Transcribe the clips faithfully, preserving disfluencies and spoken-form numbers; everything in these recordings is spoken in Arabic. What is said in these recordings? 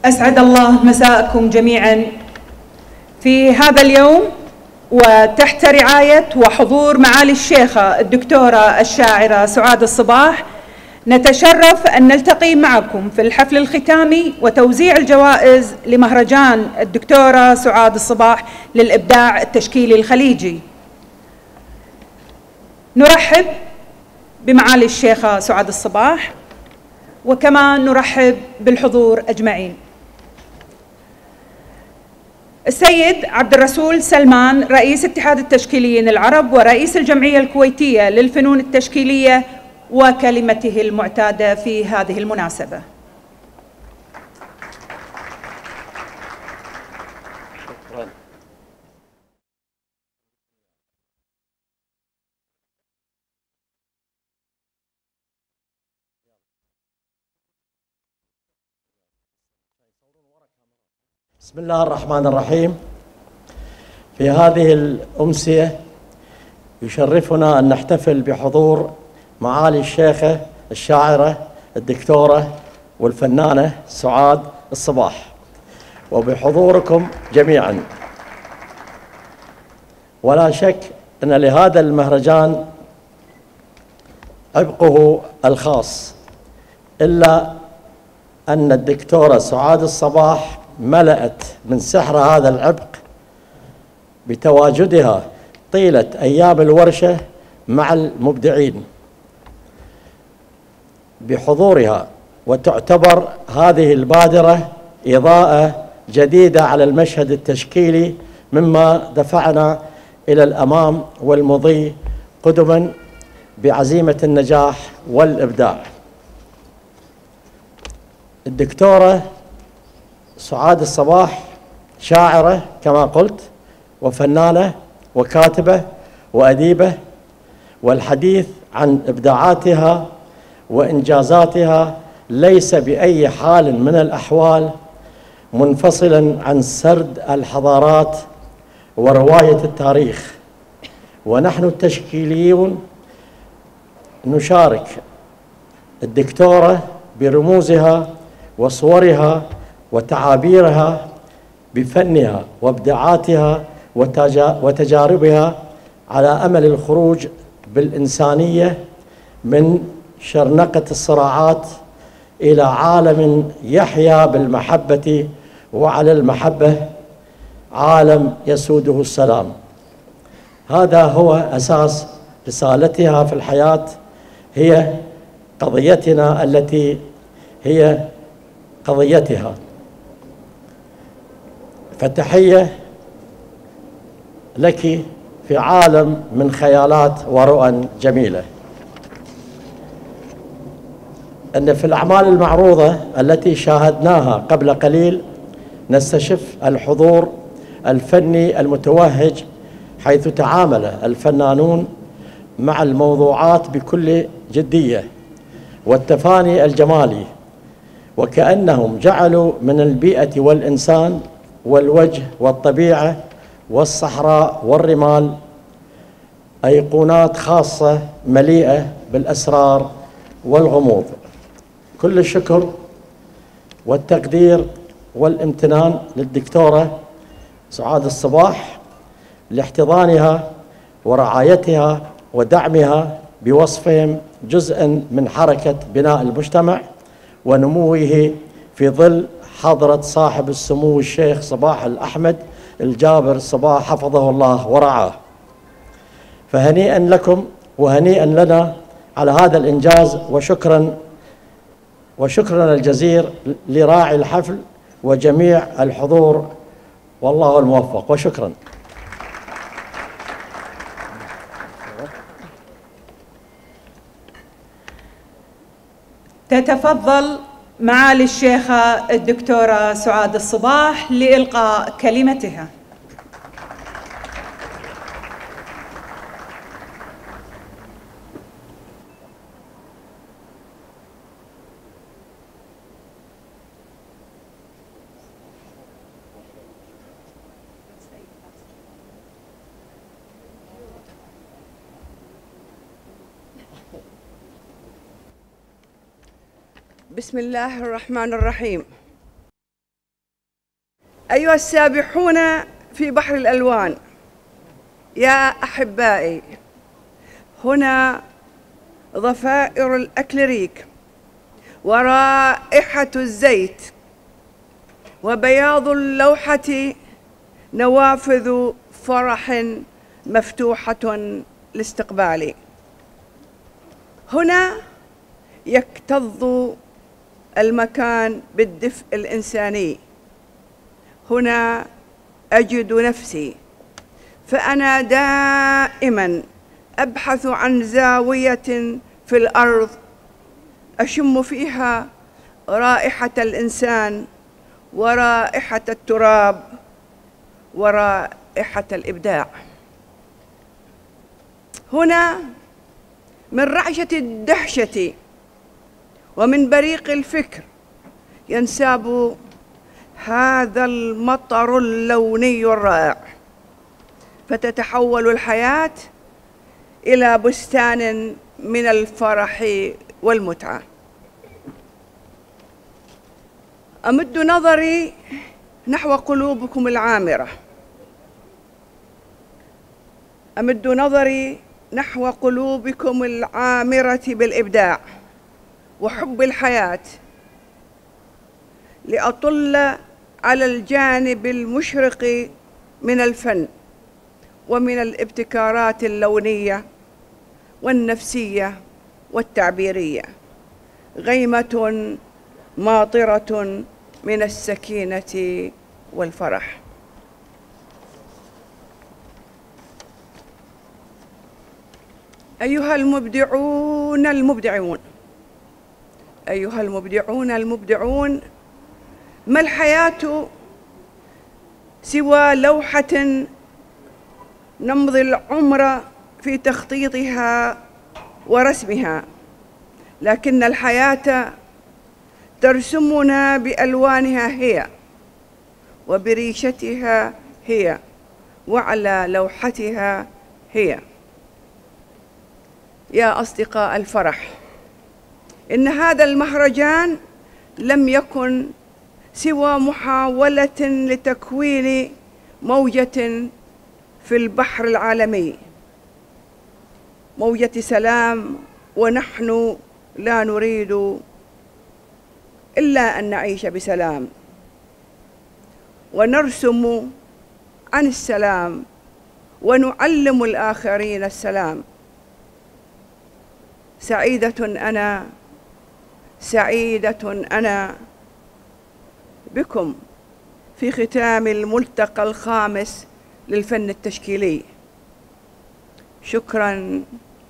أسعد الله مساءكم جميعا في هذا اليوم، وتحت رعاية وحضور معالي الشيخة الدكتورة الشاعرة سعاد الصباح، نتشرف أن نلتقي معكم في الحفل الختامي وتوزيع الجوائز لمهرجان الدكتورة سعاد الصباح للإبداع التشكيلي الخليجي. نرحب بمعالي الشيخة سعاد الصباح، وكمان نرحب بالحضور أجمعين. السيد عبد الرسول سلمان رئيس اتحاد التشكيليين العرب ورئيس الجمعية الكويتية للفنون التشكيلية، وكلمته المعتادة في هذه المناسبة. شكرا. بسم الله الرحمن الرحيم. في هذه الأمسية يشرفنا أن نحتفل بحضور معالي الشيخة الشاعرة الدكتورة والفنانة سعاد الصباح، وبحضوركم جميعا. ولا شك أن لهذا المهرجان عبقه الخاص، إلا أن الدكتورة سعاد الصباح ملأت من سحر هذا العبق بتواجدها طيلة أيام الورشة مع المبدعين بحضورها، وتعتبر هذه البادرة إضاءة جديدة على المشهد التشكيلي، مما دفعنا إلى الأمام والمضي قدما بعزيمة النجاح والإبداع. الدكتورة سعاد الصباح شاعرة كما قلت، وفنانة وكاتبة وأديبة، والحديث عن إبداعاتها وإنجازاتها ليس بأي حال من الأحوال منفصلا عن سرد الحضارات ورواية التاريخ. ونحن التشكيليون نشارك الدكتورة برموزها وصورها وتعابيرها بفنها وابداعاتها وتجاربها، على أمل الخروج بالإنسانية من شرنقة الصراعات إلى عالم يحيا بالمحبة، وعلى المحبة عالم يسوده السلام. هذا هو أساس رسالتها في الحياة، هي قضيتنا التي هي قضيتها. فتحية لك في عالم من خيالات ورؤى جميلة. أن في الأعمال المعروضة التي شاهدناها قبل قليل نستشف الحضور الفني المتوهج، حيث تعامل الفنانون مع الموضوعات بكل جدية والتفاني الجمالي، وكأنهم جعلوا من البيئة والإنسان والوجه والطبيعة والصحراء والرمال أيقونات خاصة مليئة بالأسرار والغموض. كل الشكر والتقدير والامتنان للدكتورة سعاد الصباح لاحتضانها ورعايتها ودعمها بوصفهم جزءا من حركة بناء المجتمع ونموه في ظل حضرة صاحب السمو الشيخ صباح الأحمد الجابر صباح حفظه الله ورعاه. فهنيئا لكم وهنيئا لنا على هذا الإنجاز، وشكرا وشكرا الجزير لراعي الحفل وجميع الحضور، والله الموفق، وشكرا. تتفضل معالي الشيخة الدكتورة سعاد الصباح لإلقاء كلمتها. بسم الله الرحمن الرحيم. أيها السابحون في بحر الألوان، يا أحبائي، هنا ضفائر الأكليريك ورائحة الزيت وبياض اللوحة، نوافذ فرح مفتوحة لاستقبالي. هنا يكتظ المكان بالدفء الإنساني، هنا أجد نفسي، فأنا دائما أبحث عن زاوية في الأرض أشم فيها رائحة الإنسان ورائحة التراب ورائحة الإبداع. هنا من رعشة الدهشة ومن بريق الفكر ينساب هذا المطر اللوني الرائع، فتتحول الحياة إلى بستان من الفرح والمتعة. أمد نظري نحو قلوبكم العامرة، أمد نظري نحو قلوبكم العامرة بالإبداع وحب الحياة، لأطل على الجانب المشرق من الفن ومن الابتكارات اللونية والنفسية والتعبيرية، غيمة ماطرة من السكينة والفرح. أيها المبدعون المبدعون أيها المبدعون المبدعون ما الحياة سوى لوحة نمضي العمر في تخطيطها ورسمها، لكن الحياة ترسمنا بألوانها هي وبريشتها هي وعلى لوحتها هي. يا أصدقاء الفرح، إن هذا المهرجان لم يكن سوى محاولة لتكوين موجة في البحر العالمي، موجة سلام، ونحن لا نريد إلا أن نعيش بسلام ونرسم عن السلام ونعلم الآخرين السلام. سعيدة أنا سعيدة أنا بكم في ختام الملتقى الخامس للفن التشكيلي. شكراً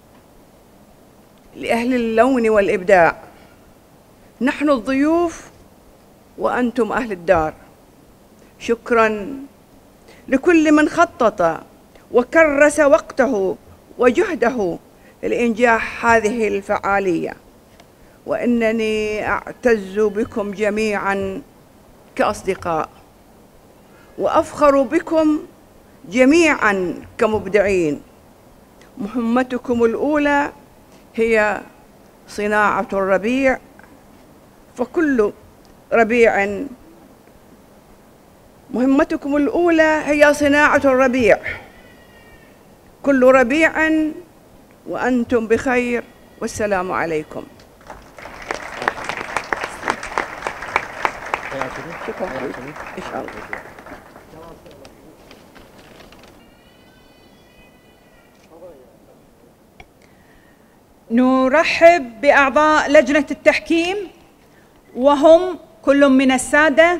لأهل اللون والإبداع، نحن الضيوف وأنتم أهل الدار. شكراً لكل من خطط وكرس وقته وجهده لإنجاح هذه الفعالية، وإنني أعتز بكم جميعاً كأصدقاء، وأفخر بكم جميعاً كمبدعين. مهمتكم الأولى هي صناعة الربيع، فكل ربيع مهمتكم الأولى هي صناعة الربيع، كل ربيع وأنتم بخير، والسلام عليكم. شكرا إن شاء الله. نرحب بأعضاء لجنة التحكيم، وهم كل من السادة: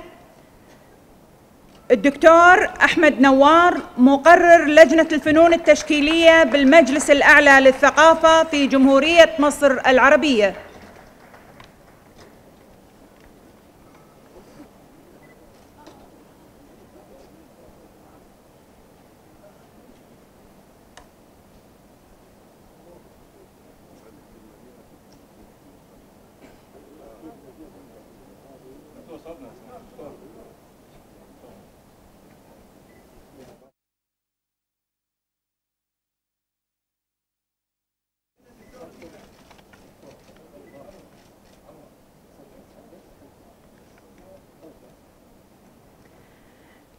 الدكتور أحمد نوار، مقرر لجنة الفنون التشكيلية بالمجلس الأعلى للثقافة في جمهورية مصر العربية،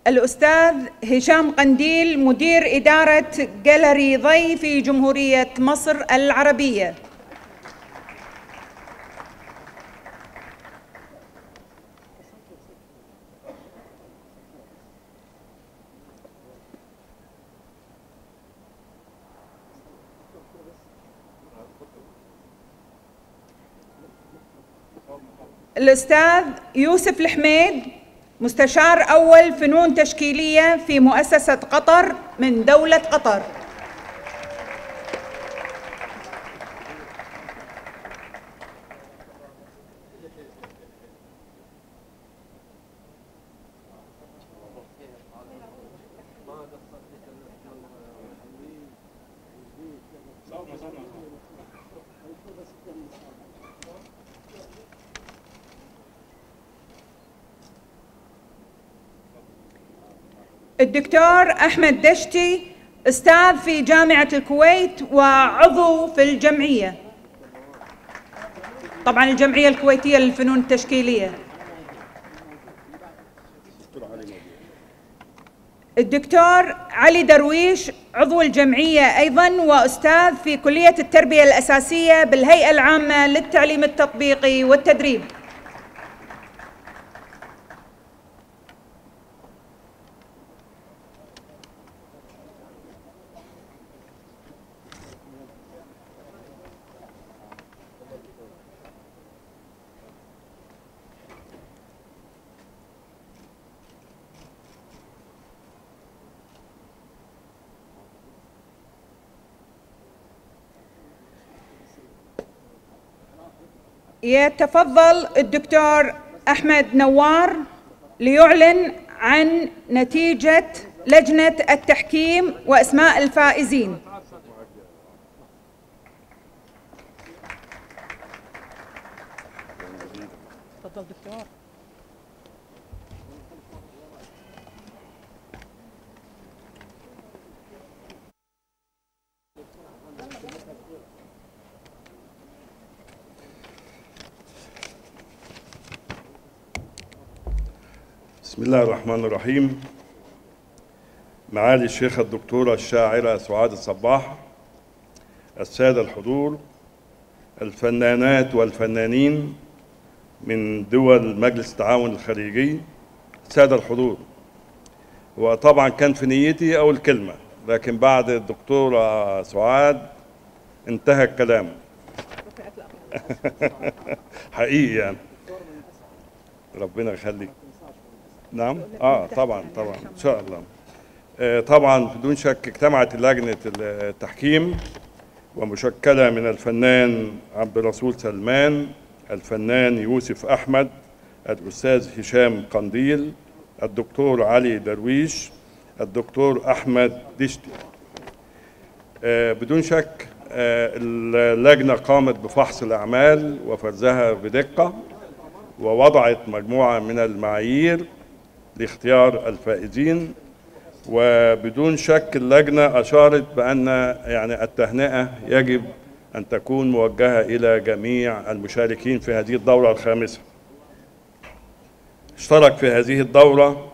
الأستاذ هشام قنديل مدير إدارة جاليري ضي في جمهورية مصر العربية. الأستاذ يوسف الحميد مستشار أول فنون تشكيلية في مؤسسة قطر من دولة قطر. الدكتور أحمد دشتي أستاذ في جامعة الكويت وعضو في الجمعية، طبعا الجمعية الكويتية للفنون التشكيلية. الدكتور علي درويش عضو الجمعية أيضا وأستاذ في كلية التربية الأساسية بالهيئة العامة للتعليم التطبيقي والتدريب. يتفضل الدكتور أحمد نوار ليعلن عن نتيجة لجنة التحكيم وأسماء الفائزين. تفضل دكتور. بسم الله الرحمن الرحيم. معالي الشيخة الدكتورة الشاعرة سعاد الصباح، السادة الحضور، الفنانات والفنانين من دول مجلس التعاون الخليجي، السادة الحضور. وطبعا كان في نيتي أول كلمة، لكن بعد الدكتورة سعاد انتهى الكلام. حقيقي يعني ربنا يخليك. نعم اه طبعا طبعا ان شاء الله. آه طبعا بدون شك اجتمعت لجنه التحكيم ومشكله من الفنان عبد الرسول سلمان، الفنان يوسف احمد، الاستاذ هشام قنديل، الدكتور علي درويش، الدكتور احمد دشتي. آه بدون شك آه اللجنه قامت بفحص الاعمال وفرزها بدقه، ووضعت مجموعه من المعايير لاختيار الفائزين. وبدون شك اللجنة أشارت بأن يعني التهنئة يجب أن تكون موجهة إلى جميع المشاركين في هذه الدورة الخامسة. اشترك في هذه الدورة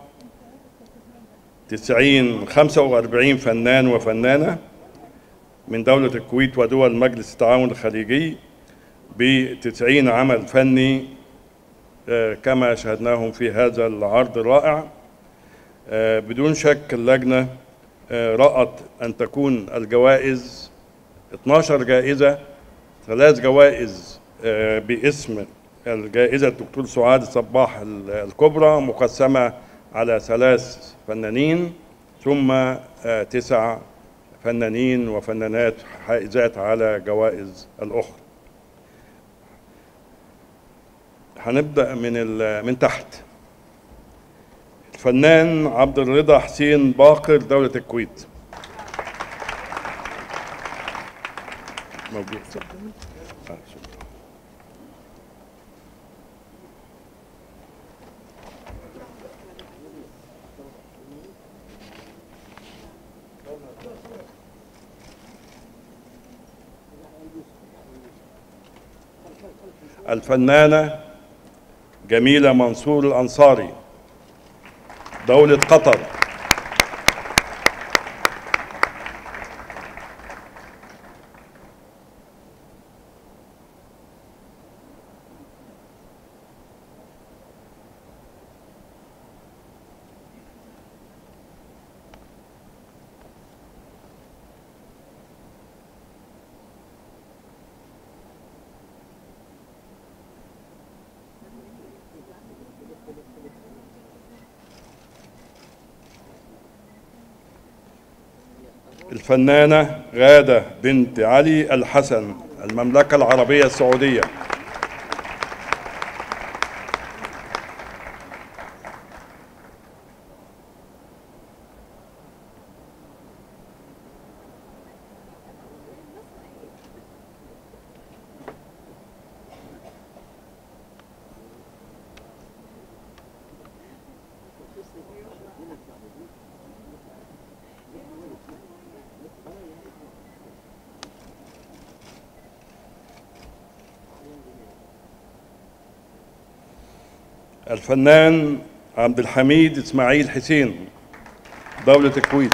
تسعين خمسة وأربعين فنان وفنانة من دولة الكويت ودول مجلس التعاون الخليجي بتسعين عمل فني كما شاهدناهم في هذا العرض الرائع. بدون شك اللجنة رأت أن تكون الجوائز اثناشر جائزة، ثلاث جوائز باسم الجائزة الدكتور سعاد الصباح الكبرى مقسمة على ثلاث فنانين، ثم تسع فنانين وفنانات حائزات على جوائز الأخرى. هنبدأ من من تحت. الفنان عبد الرضا حسين باقر دولة الكويت. موجود. الفنانة جميلة منصور الأنصاري دولة قطر. الفنانة غادة بنت علي الحسن، المملكة العربية السعودية. الفنان عبد الحميد إسماعيل حسين، دولة الكويت.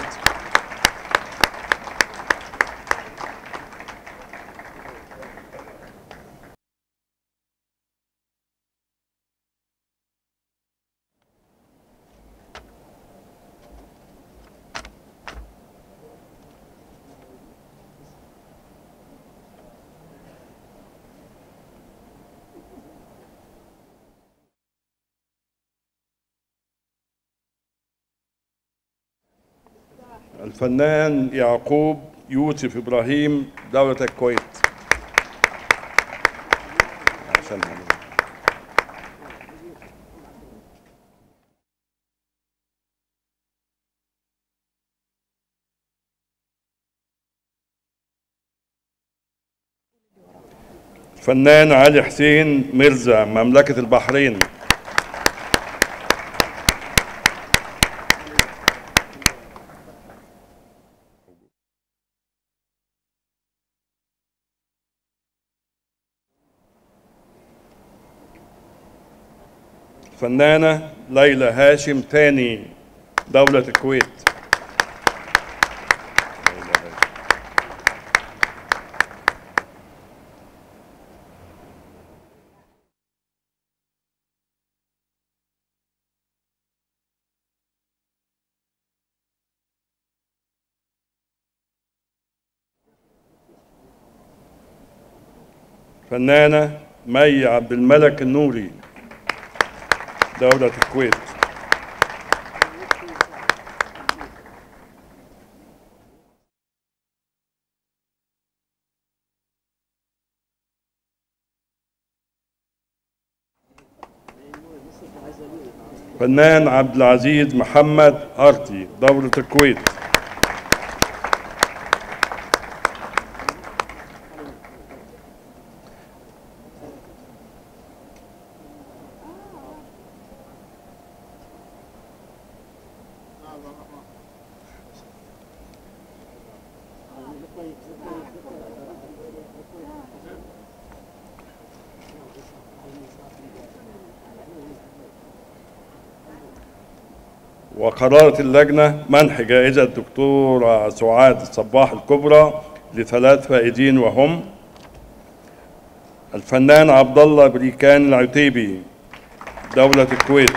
الفنان يعقوب يوسف إبراهيم، دولة الكويت. الفنان علي حسين مرزا، مملكة البحرين. الفنانة ليلى هاشم تاني، دولة الكويت. الفنانة مي عبد الملك النوري، دولة الكويت. فنان عبد العزيز محمد هارتي، دولة الكويت. وقررت اللجنة منح جائزة الدكتورة سعاد الصباح الكبرى لثلاث فائزين، وهم الفنان عبد الله بريكان العتيبي، دولة الكويت.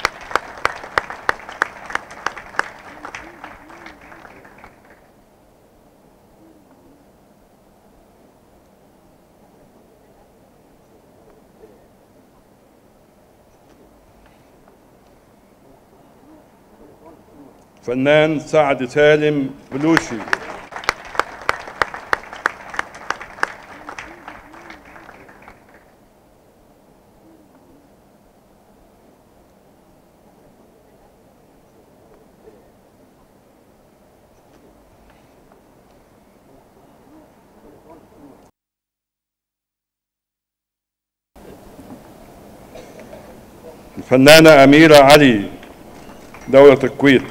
فنان سعد سالم بلوشي. الفنانة أميرة علي، دولة الكويت.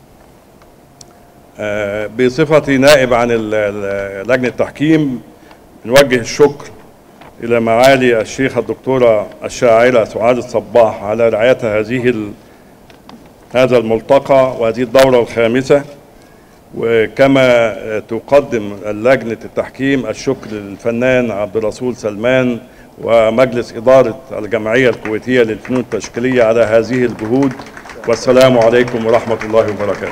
بصفتي نائب عن لجنة التحكيم نوجه الشكر إلى معالي الشيخة الدكتورة الشاعرة سعاد الصباح على رعاية هذه ال... هذا الملتقى وهذه الدورة الخامسة، وكما تقدم لجنة التحكيم الشكر للفنان عبد الرسول سلمان ومجلس إدارة الجمعية الكويتية للفنون التشكيلية على هذه الجهود. والسلام عليكم ورحمة الله وبركاته.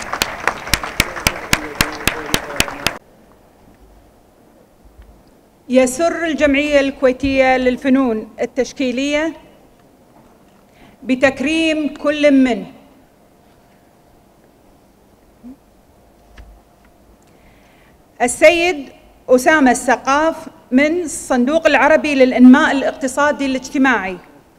يسر الجمعية الكويتية للفنون التشكيلية بتكريم كل من السيد أسامة السقاف من الصندوق العربي للإنماء الاقتصادي الاجتماعي،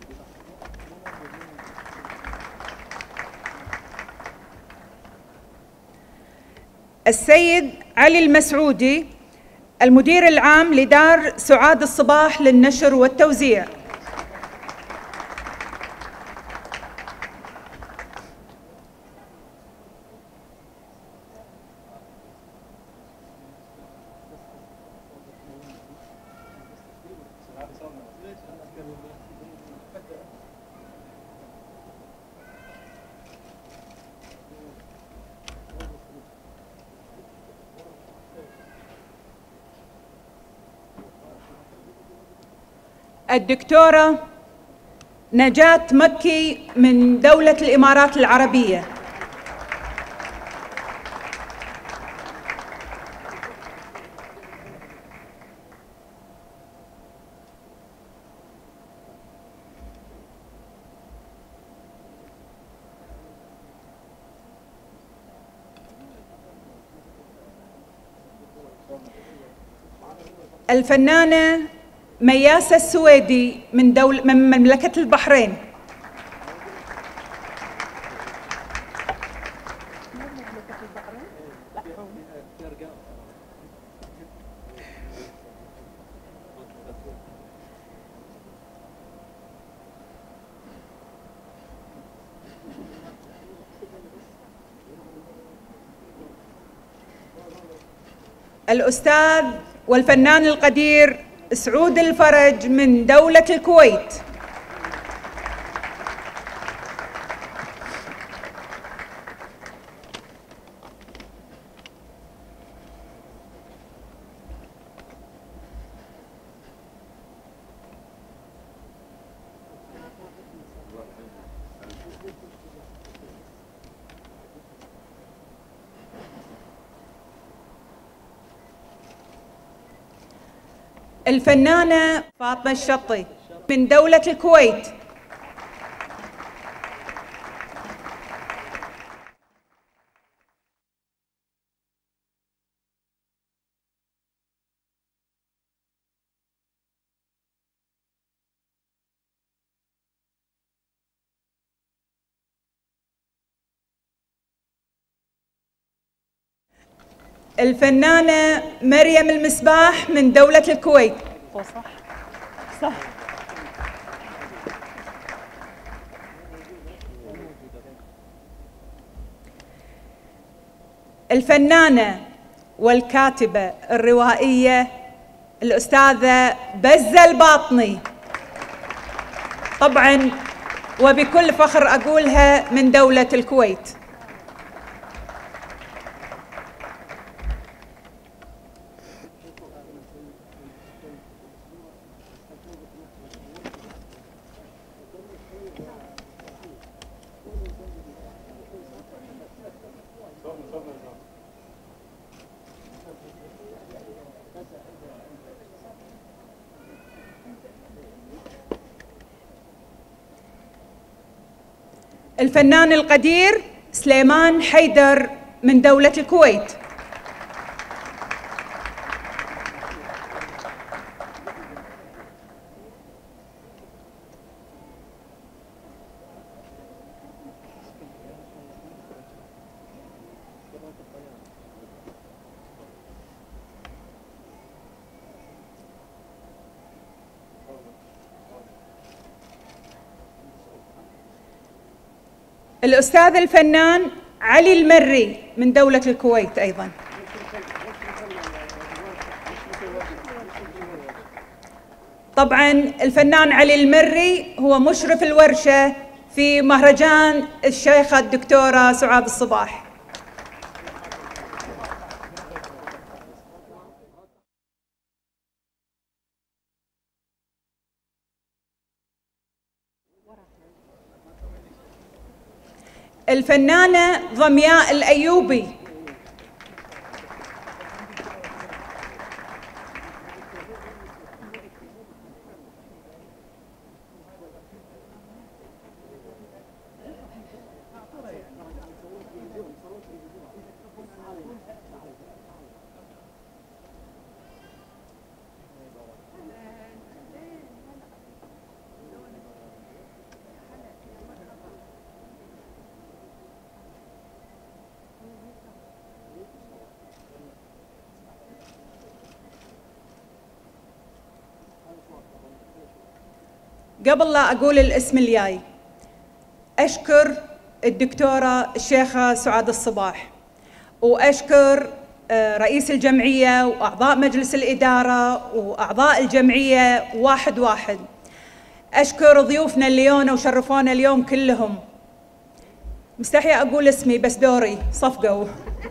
السيد علي المسعودي المدير العام لدار سعاد الصباح للنشر والتوزيع، الدكتورة نجاة مكي من دولة الإمارات العربية، الفنانة مياسة السويدي من دولة من مملكة البحرين، الأستاذ والفنان القدير سعود الفرج من دولة الكويت، الفنانة فاطمة الشطي من دولة الكويت، الفنانة مريم المصباح من دولة الكويت. صح صح. الفنانة والكاتبة الروائية الأستاذة بزة الباطني، طبعاً وبكل فخر أقولها من دولة الكويت. الفنان القدير سليمان حيدر من دولة الكويت، الأستاذ الفنان علي المري من دولة الكويت أيضاً. طبعا الفنان علي المري هو مشرف الورشة في مهرجان الشيخة الدكتورة سعاد الصباح. الفنانة ضمياء الأيوبي. قبل لا أقول الاسم الجاي، أشكر الدكتورة الشيخة سعاد الصباح، وأشكر رئيس الجمعية وأعضاء مجلس الإدارة وأعضاء الجمعية واحد واحد. أشكر ضيوفنا اللي يونا وشرفونا اليوم كلهم. مستحية أقول اسمي بس دوري، صفقوا.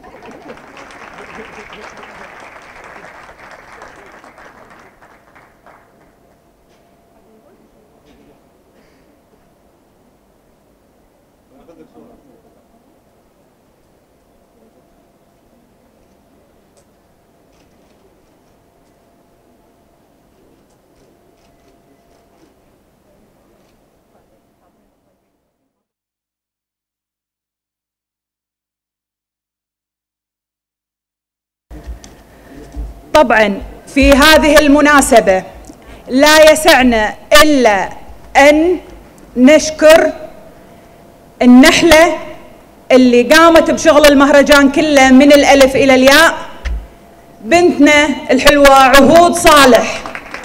طبعا في هذه المناسبة لا يسعنا إلا أن نشكر النحلة اللي قامت بشغل المهرجان كله من الألف إلى الياء، بنتنا الحلوة عهود صالح.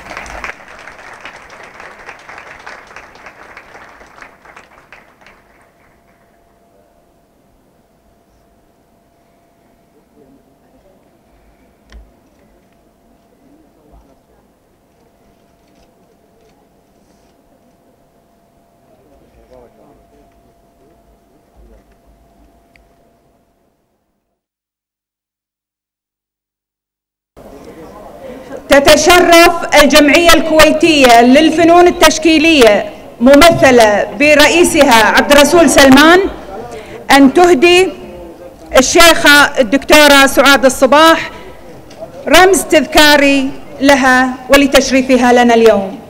تتشرف الجمعية الكويتية للفنون التشكيلية ممثلة برئيسها عبد الرسول سلمان أن تهدي الشيخة الدكتورة سعاد الصباح رمز تذكاري لها ولتشريفها لنا اليوم.